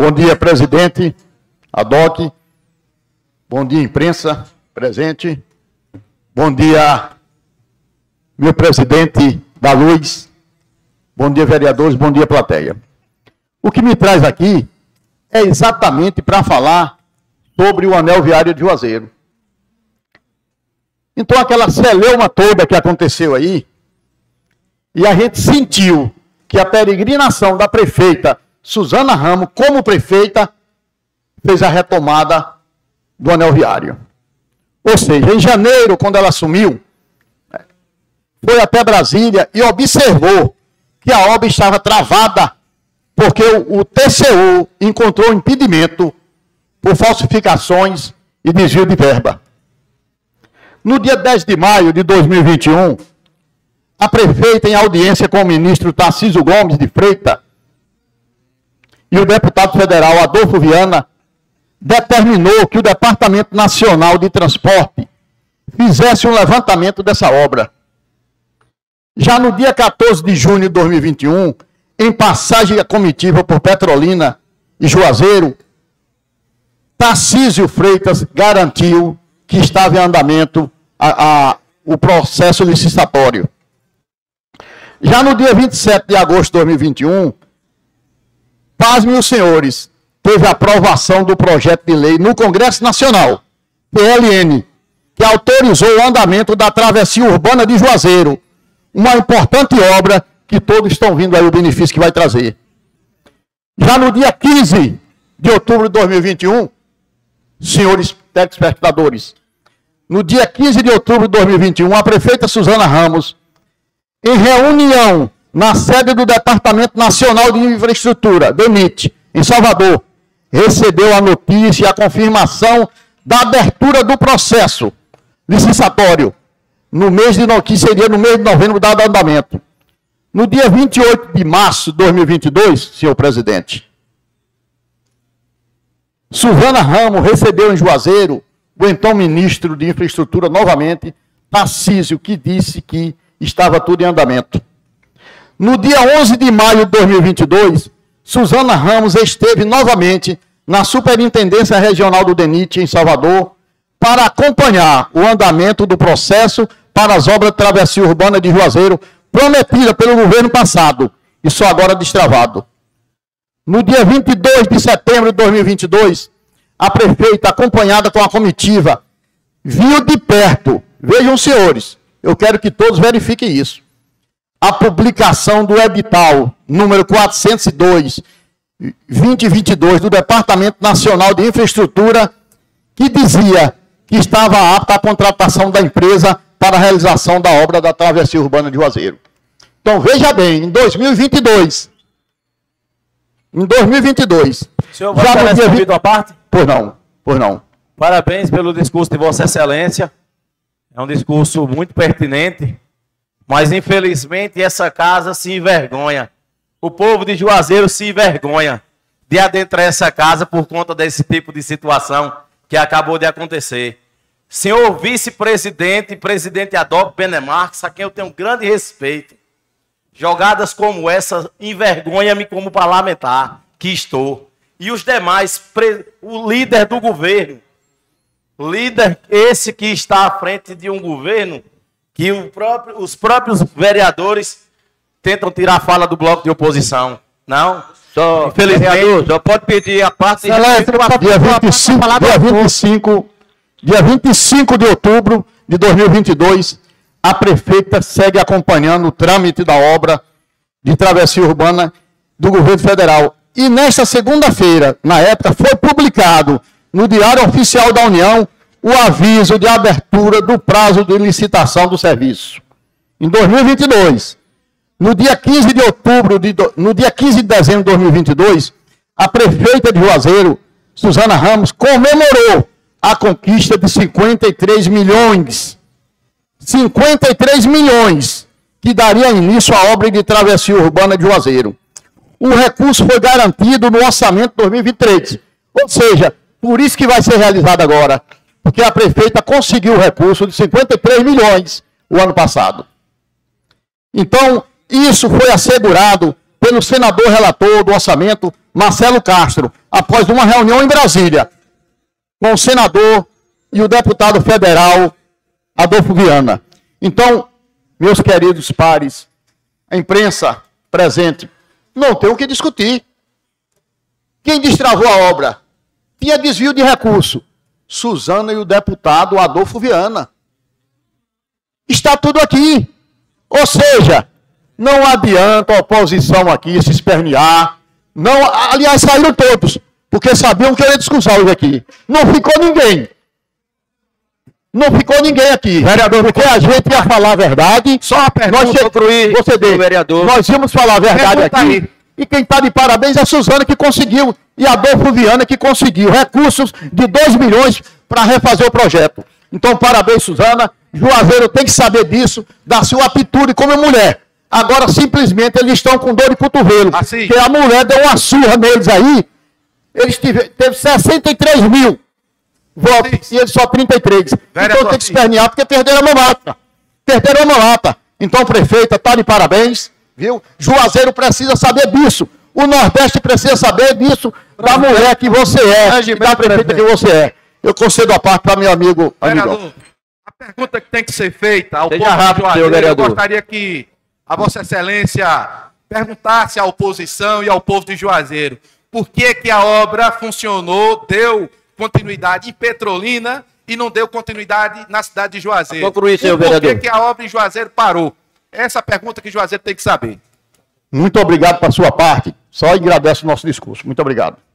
Bom dia, presidente, ADOC. Bom dia, imprensa presente. Bom dia, meu presidente da Luz. Bom dia, vereadores. Bom dia, plateia. O que me traz aqui é exatamente para falar sobre o anel viário de Juazeiro. Então, aquela celeuma toda que aconteceu aí, e a gente sentiu que a peregrinação da prefeita Suzana Ramos, como prefeita, fez a retomada do anel viário. Ou seja, em janeiro, quando ela assumiu, foi até Brasília e observou que a obra estava travada, porque o TCU encontrou impedimento por falsificações e desvio de verba. No dia 10 de maio de 2021, a prefeita, em audiência com o ministro Tarcísio Gomes de Freitas e o deputado federal Adolfo Viana, determinou que o Departamento Nacional de Transporte fizesse um levantamento dessa obra. Já no dia 14 de junho de 2021, em passagem a comitiva por Petrolina e Juazeiro, Tarcísio Freitas garantiu que estava em andamento o processo licitatório. Já no dia 27 de agosto de 2021, pasmem os senhores, teve a aprovação do projeto de lei no Congresso Nacional, PLN, que autorizou o andamento da travessia urbana de Juazeiro, uma importante obra que todos estão vendo aí o benefício que vai trazer. Já no dia 15 de outubro de 2021, senhores telespectadores, no dia 15 de outubro de 2021, a prefeita Suzana Ramos, em reunião na sede do Departamento Nacional de Infraestrutura, DENIT, em Salvador, recebeu a notícia e a confirmação da abertura do processo licitatório, que seria no mês de novembro, dado andamento. No dia 28 de março de 2022, senhor presidente, Suzana Ramos recebeu em Juazeiro o então ministro de Infraestrutura, novamente, Tarcísio, que disse que estava tudo em andamento. No dia 11 de maio de 2022, Suzana Ramos esteve novamente na Superintendência Regional do DENIT, em Salvador, para acompanhar o andamento do processo para as obras de travessia urbana de Juazeiro, prometida pelo governo passado e só agora destravado. No dia 22 de setembro de 2022, a prefeita, acompanhada com a comitiva, viu de perto, vejam senhores, eu quero que todos verifiquem isso, a publicação do edital número 402/2022 do Departamento Nacional de Infraestrutura, que dizia que estava apta a contratação da empresa para a realização da obra da travessia urbana de Juazeiro. Então, veja bem, em 2022, o senhor vai ter respondido a parte? Pois não. Parabéns pelo discurso de Vossa Excelência. É um discurso muito pertinente, mas infelizmente essa casa se envergonha. O povo de Juazeiro se envergonha de adentrar essa casa por conta desse tipo de situação que acabou de acontecer. Senhor vice-presidente, presidente ADOC Benemarques, a quem eu tenho um grande respeito, jogadas como essa envergonha-me como parlamentar que estou. E os demais, o líder do governo, líder esse que está à frente de um governo que os próprios vereadores tentam tirar a fala do bloco de oposição. Não? Infelizmente, vereador, só pode pedir a parte... Dia 25 de outubro de 2022, a prefeita segue acompanhando o trâmite da obra de travessia urbana do governo federal. E nesta segunda-feira, na época, foi publicado no Diário Oficial da União o aviso de abertura do prazo de licitação do serviço. Em 2022, no dia 15 de dezembro de 2022, a prefeita de Juazeiro, Suzana Ramos, comemorou a conquista de 53 milhões. 53 milhões que daria início à obra de travessia urbana de Juazeiro. O recurso foi garantido no orçamento de 2023. Ou seja, por isso que vai ser realizado agora. Porque a prefeita conseguiu o recurso de 53 milhões o ano passado. Então, isso foi assegurado pelo senador relator do orçamento, Marcelo Castro, após uma reunião em Brasília, com o senador e o deputado federal Adolfo Viana. Então, meus queridos pares, a imprensa presente, não tem o que discutir. Quem destravou a obra? Tinha desvio de recurso. Suzana e o deputado Adolfo Viana. Está tudo aqui. Ou seja, não adianta a oposição aqui se espernear. Não, aliás, saíram todos, porque sabiam que eu ia discursar hoje aqui. Não ficou ninguém. Não ficou ninguém aqui. Vereador, porque a gente ia falar a verdade. Só uma pergunta, você dê, vereador. Nós íamos falar a verdade aqui. E quem está de parabéns é a Suzana que conseguiu. E a Adolfo Viana que conseguiu recursos de 2 milhões para refazer o projeto. Então, parabéns, Suzana. Juazeiro tem que saber disso, da sua atitude como mulher. Agora, simplesmente, eles estão com dor de cotovelo. Assim. Porque a mulher deu uma surra neles aí. Eles teve 63 mil votos e eles só 33. Vereador, então tem que espernear porque perderam a mamata. Perderam a mamata. Então, prefeita, tá de parabéns. Viu? Juazeiro precisa saber disso. O Nordeste precisa saber disso da mulher que você é e da prefeita que você é. Eu concedo a parte para meu amigo. Vereador, a pergunta que tem que ser feita ao Seja povo de rápido, Juazeiro, eu vereador. gostaria que a Vossa Excelência perguntasse à oposição e ao povo de Juazeiro por que que a obra funcionou, deu continuidade em Petrolina e não deu continuidade na cidade de Juazeiro. Concluir, senhor Por vereador. que a obra em Juazeiro parou? Essa é a pergunta que Juazeiro tem que saber. Muito obrigado para a sua parte. Só agradece o nosso discurso. Muito obrigado.